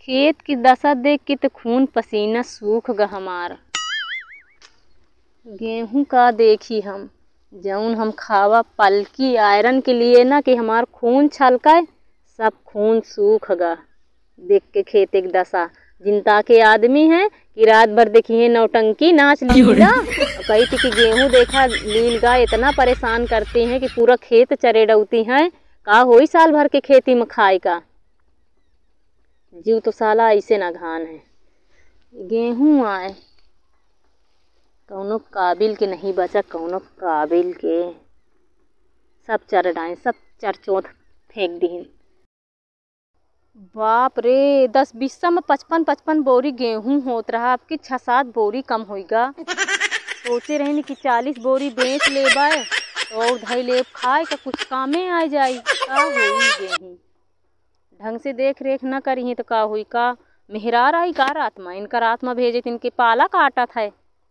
खेत की दशा देख के तो खून पसीना सूख गा हमारा। गेहूं का देखी हम जौन हम खावा पलकी आयरन के लिए ना कि हमार खून छलकाए, सब खून सूख गा देख के खेत एक दशा। जिनता के आदमी है कि रात भर देखिए नौटंकी नाच लीला, कही थी कि गेहूं देखा लील गाय इतना परेशान करती हैं कि पूरा खेत चरे डौती हैं। का होई साल भर के खेती में खाए का जीव तो साला ऐसे ना घान है। गेहूं आए कौनो काबिल के नहीं बचा, कौनो काबिल के सब चर डाए, सब चरचोथ फेंक दी। बाप रे 10-20 में 55 बोरी गेहूं होत रहा, आपकी 6-7 बोरी कम होइगा। सोचे रहे कि 40 बोरी बेच ले बाय और धई ले खाए का कुछ कामे आ जाई। का होई गेहूं ढंग से देख रेख न करी तो का हुई, का मेहरार आई का रात में, इनका रात में भेजे इनके पाला काटा था।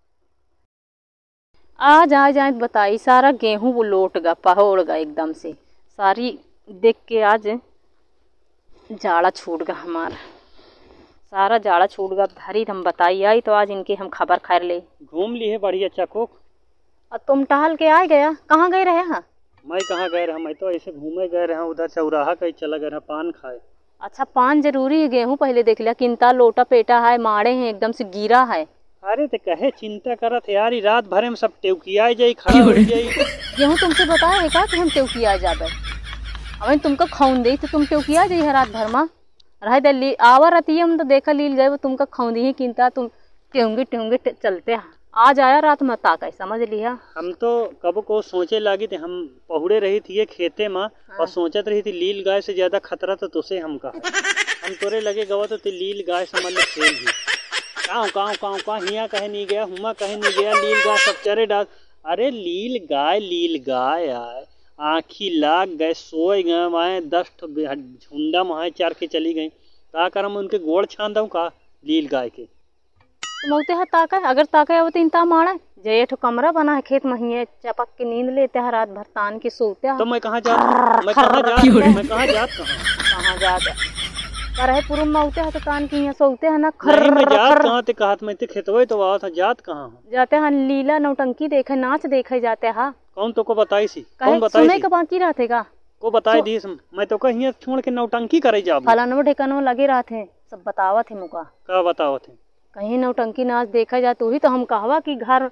आज आ जाए बताई सारा गेहूं वो लोट गा पहोड़ गा एकदम से सारी देख के। आज जाड़ा छूट गा हमारा, सारा जाड़ा छूट गा धरी हम बताई आई तो आज इनके हम खबर खैर ले। घूम ली है बढ़िया चकोक। और तुम टहल के आ गया, कहाँ गए रहे? हाँ मैं कहाँ गए रहा, मैं तो ऐसे घूमे गए रहा, उधर चौराहा कहीं चला गया पान खाए। अच्छा पान जरूरी है, गेहूं पहले देख लिया किंता लोटा पेटा है, माड़े हैं एकदम से गिरा है। अरे तो कहे चिंता करत यार, रात भरे में सब टेवकिया जाई खड़ा हो जाई। गेहूं तुमसे बताया है का कि हम टेवकिया जाबे? अब तुमको खौन दे तो तुम टेवकिया जाई रात भर में रह दे आवा रहती हम तो देखा लील गए वो तुमका खौंदी ही किंता तुम टेंगे चलते आज आया रात में ताका समझ लिया। हम तो कब को सोचे लगी थे, हम पहुड़े रही थी ये खेते में और सोचत रही थी लील गाय से ज्यादा खतरा तो तुसे हमका। हम तोरे लगे गवा तो लील गाय समझ ले खेल ही काँव हिया कहे नहीं गया, हुमा कहे नहीं गया, लील गाय सब चरे डाल। अरे लील गाय आए आँखी लाग गए, सोए गए वहाँ 10 झुंडा वहाँ चार के चली गई। का कर हम उनके गोड़ छान दूँ का लील गाय के मौते है ताका, अगर ताका है तो इंता मारा जय ठो कमरा बना है खेत में चपक के नींद लेते हैं रात भर तान के सोते हैं। तो मैं कहाँ जात पर है पुरुम मौते है तो तान के यहाँ सोते हैं ना। मैं जात कहाँ ते कहत में ते खेतवे तो आवत है, जात कहाँ जाते हैं लीला नौटंकी देखे नाच देखे जाते हैं। कौन तो को बताई सी, कौन बताई सुने का बाकी रहते का को बताई दी मैं तो कहीं छोड़ के नौटंकी करे जा फलानो ढेकनो लगे रहते सब बतावत है मुका। का बतावत है कहीं नौटंकी नाच देखा जाए तो ही तो हम कहवा कि घर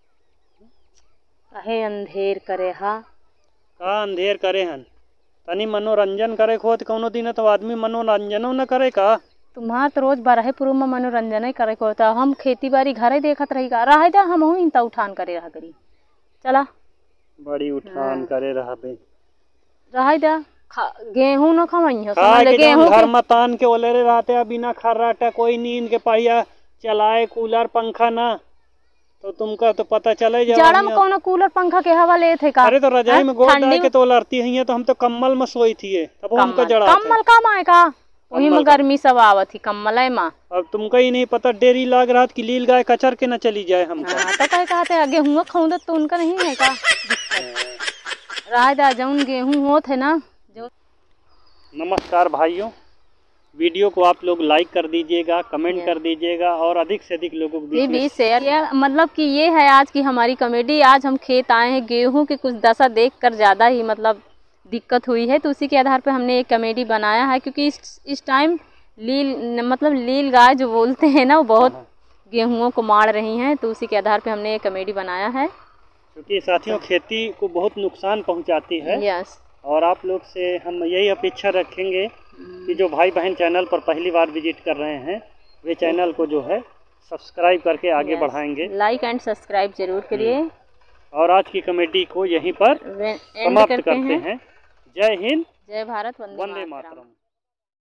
कहे अंधेर करे हा का अंधेर करे हन, तनी मनोरंजन करे खोत कौनो दिन तो आदमी मनोरंजनो न करे का। तुम्हार तो रोज बारह पुरुष में मनोरंजन ही करे को, हम खेती बाड़ी घरे देखत रही का रह जा, हम इंता उठान करे रहा करी चला बड़ी उठान करे रहा बे रह जा। गेहूं न खवाई गेहूं घर मतान के ओले रहते बिना खर्राटा कोई नींद के पहिया चलाए कूलर पंखा ना तो तुमका तो पता चले जाड़ा में कौन कूलर पंखा के हवा ले थे का। अरे तो रजाई में गोड़ डाल के तो लड़ती है तो हम तो कम्बल में सोई थी तब हमको जड़ा कम्बल काम आए का वही में गर्मी सब आवत थी कम्बल है माँ। अब तुमको ही नहीं पता डेरी लाग रहा कि लील गाय कचर के न चली जाए हमको। तो कहे कहते गेहूं खौदत तो उनका नहीं है का राय दा जौन गेहूं होत है ना जो। नमस्कार भाइयों, वीडियो को आप लोग लाइक कर दीजिएगा, कमेंट कर दीजिएगा और अधिक से अधिक लोगों को भी शेयर। मतलब कि ये है आज की हमारी कॉमेडी। आज हम खेत आए हैं, गेहूं की कुछ दशा देखकर ज़्यादा ही मतलब दिक्कत हुई है तो उसी के आधार पर हमने एक कॉमेडी बनाया है। क्योंकि इस टाइम लील गाय जो बोलते हैं ना वो बहुत गेहूँों को मार रही हैं तो उसी के आधार पर हमने एक कॉमेडी बनाया है। क्योंकि साथियों खेती को बहुत नुकसान पहुँचाती है। यस। और आप लोग से हम यही अपेक्षा रखेंगे कि जो भाई बहन चैनल पर पहली बार विजिट कर रहे हैं वे चैनल को जो है सब्सक्राइब करके आगे बढ़ाएंगे। लाइक एंड सब्सक्राइब जरूर करिए। और आज की कॉमेडी को यहीं पर समाप्त करते हैं। जय हिंद, जय भारत, वंदे मातरम।